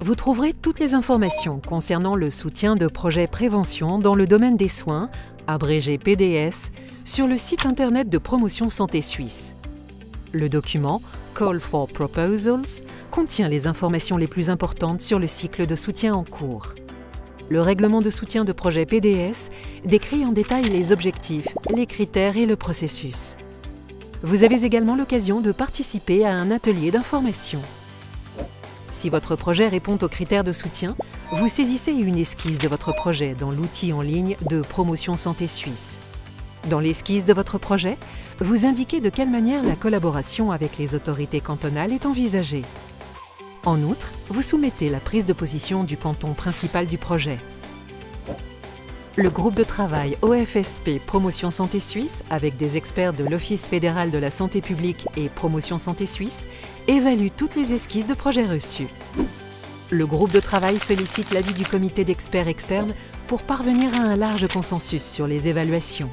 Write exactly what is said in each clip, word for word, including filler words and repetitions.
Vous trouverez toutes les informations concernant le soutien de projets prévention dans le domaine des soins, abrégé P D S, sur le site internet de Promotion Santé Suisse. Le document Call for Proposals contient les informations les plus importantes sur le cycle de soutien en cours. Le règlement de soutien de projet P D S décrit en détail les objectifs, les critères et le processus. Vous avez également l'occasion de participer à un atelier d'information. Si votre projet répond aux critères de soutien, vous saisissez une esquisse de votre projet dans l'outil en ligne de Promotion Santé Suisse. Dans l'esquisse de votre projet, vous indiquez de quelle manière la collaboration avec les autorités cantonales est envisagée. En outre, vous soumettez la prise de position du canton principal du projet. Le groupe de travail O F S P Promotion Santé Suisse, avec des experts de l'Office fédéral de la santé publique et Promotion Santé Suisse, évalue toutes les esquisses de projets reçus. Le groupe de travail sollicite l'avis du comité d'experts externes pour parvenir à un large consensus sur les évaluations.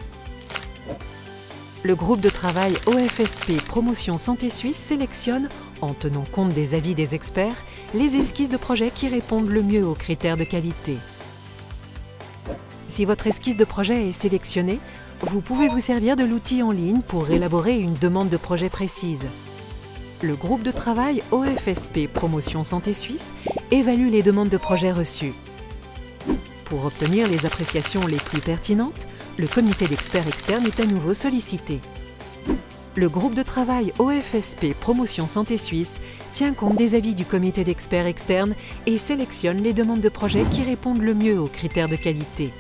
Le groupe de travail O F S P Promotion Santé Suisse sélectionne, en tenant compte des avis des experts, les esquisses de projets qui répondent le mieux aux critères de qualité. Si votre esquisse de projet est sélectionnée, vous pouvez vous servir de l'outil en ligne pour élaborer une demande de projet précise. Le groupe de travail O F S P Promotion Santé Suisse évalue les demandes de projet reçues. Pour obtenir les appréciations les plus pertinentes, le comité d'experts externes est à nouveau sollicité. Le groupe de travail O F S P Promotion Santé Suisse tient compte des avis du comité d'experts externes et sélectionne les demandes de projet qui répondent le mieux aux critères de qualité.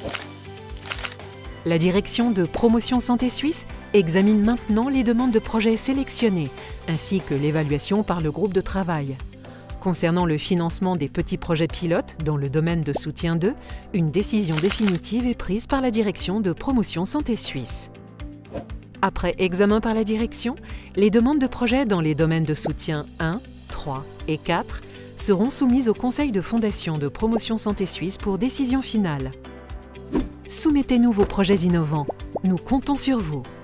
La direction de Promotion Santé Suisse examine maintenant les demandes de projets sélectionnées, ainsi que l'évaluation par le groupe de travail. Concernant le financement des petits projets pilotes dans le domaine de soutien deux, une décision définitive est prise par la direction de Promotion Santé Suisse. Après examen par la direction, les demandes de projets dans les domaines de soutien un, trois et quatre seront soumises au Conseil de fondation de Promotion Santé Suisse pour décision finale. Soumettez-nous vos projets innovants. Nous comptons sur vous.